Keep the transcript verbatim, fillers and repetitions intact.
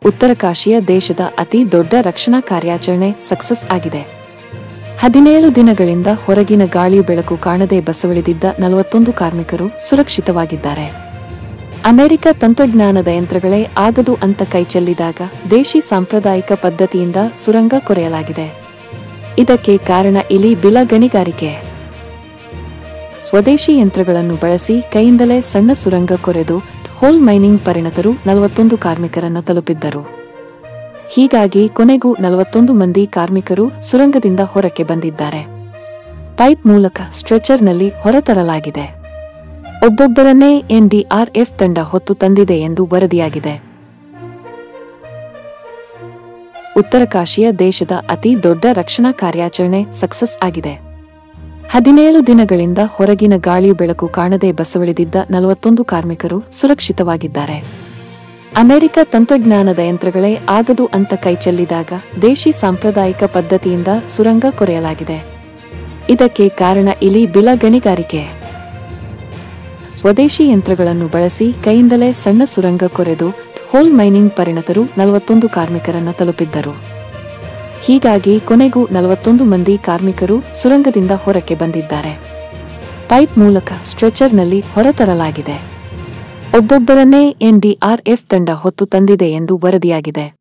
ಉತ್ತರಕಾಶಿಯ ದೇಶದ ಅತಿ ದೊಡ್ಡ ರಕ್ಷಣಾ ಕಾರ್ಯಾಚರಣೆ ಸಕ್ಸಸ್ ಆಗಿದೆ. ಹದಿನೇಳು ದಿನಗಳಿಂದ ಹೊರಗಿನ ಗಾಳಿಯು ಬೆಳಕು ಕಾಣದೆ ಬಸವಳಿದಿದ್ದ ನಲವತ್ತೊಂದು ಕಾರ್ಮಿಕರು ಸುರಕ್ಷಿತವಾಗಿದ್ದಾರೆ. ಅಮೆರಿಕ ತಂತ್ರಜ್ಞಾನದ ಯಂತ್ರಗಳೇ ಆಗದು ಅಂತ ಕೈಚೆಲ್ಲಿದಾಗ ದೇಶಿ ಸಾಂಪ್ರದಾಯಿಕ ಪದ್ಧತಿಯಿಂದ ಸುರಂಗ ಕೊರೆಯಲಾಗಿದೆ. ಇದಕ್ಕೆ ಕಾರಣ ಇಲಿ ಬಿಲ ಗಣಿಗಾರಿಕೆ. ಸ್ವದೇಶಿ ಯಂತ್ರಗಳನ್ನು ಬಳಸಿ ಕೈಯಿಂದಲೇ ಸಣ್ಣ ಸುರಂಗ ಕೊರೆದು ಹೋಲ್ ಮೈನಿಂಗ್ ಪರಿಣತರು ನಲವತ್ತೊಂದು ಕಾರ್ಮಿಕರನ್ನ ತಲುಪಿದ್ದರು. ಹೀಗಾಗಿ ಕೊನೆಗೂ ನಲವತ್ತೊಂದು ಮಂದಿ ಕಾರ್ಮಿಕರು ಸುರಂಗದಿಂದ ಹೊರಕ್ಕೆ ಬಂದಿದ್ದಾರೆ. ಪೈಪ್ ಮೂಲಕ ಸ್ಟ್ರೆಚರ್ನಲ್ಲಿ ಹೊರತರಲಾಗಿದೆ. ಒಬ್ಬೊಬ್ಬರನ್ನೇ ಎನ್ಡಿಆರ್ಎಫ್ ತಂಡ ಹೊತ್ತು ತಂದಿದೆ ಎಂದು ವರದಿಯಾಗಿದೆ. ಉತ್ತರಕಾಶಿಯ ದೇಶದ ಅತಿ ದೊಡ್ಡ ರಕ್ಷಣಾ ಕಾರ್ಯಾಚರಣೆ ಸಕ್ಸಸ್ ಆಗಿದೆ. ಹದಿನೇಳು ದಿನಗಳಿಂದ ಹೊರಗಿನ ಗಾಳಿಯು ಬೆಳಕು ಕಾಣದೆ ಬಸವಳಿದಿದ್ದ ನಲವತ್ತೊಂದು ಕಾರ್ಮಿಕರು ಸುರಕ್ಷಿತವಾಗಿದ್ದಾರೆ. ಅಮೆರಿಕ ತಂತ್ರಜ್ಞಾನದ ಯಂತ್ರಗಳೇ ಆಗದು ಅಂತ ಕೈಚೆಲ್ಲಿದಾಗ ದೇಶಿ ಸಾಂಪ್ರದಾಯಿಕ ಪದ್ಧತಿಯಿಂದ ಸುರಂಗ ಕೊರೆಯಲಾಗಿದೆ. ಇದಕ್ಕೆ ಕಾರಣ ಇಲಿ ಬಿಲ ಗಣಿಗಾರಿಕೆ. ಸ್ವದೇಶಿ ಯಂತ್ರಗಳನ್ನು ಬಳಸಿ ಕೈಯಿಂದಲೇ ಸಣ್ಣ ಸುರಂಗ ಕೊರೆದು ಹೋಲ್ ಮೈನಿಂಗ್ ಪರಿಣತರು ನಲವತ್ತೊಂದು ಕಾರ್ಮಿಕರನ್ನ ತಲುಪಿದ್ದರು. ಹೀಗಾಗಿ ಕೊನೆಗೂ ನಲವತ್ತೊಂದು ಮಂದಿ ಕಾರ್ಮಿಕರು ಸುರಂಗದಿಂದ ಹೊರಕ್ಕೆ ಬಂದಿದ್ದಾರೆ. ಪೈಪ್ ಮೂಲಕ ಸ್ಟ್ರೆಚರ್ನಲ್ಲಿ ಹೊರತರಲಾಗಿದೆ. ಒಬ್ಬೊಬ್ಬರನ್ನೇ ಎನ್ಡಿಆರ್ಎಫ್ ತಂಡ ಹೊತ್ತು ತಂದಿದೆ ಎಂದು ವರದಿಯಾಗಿದೆ.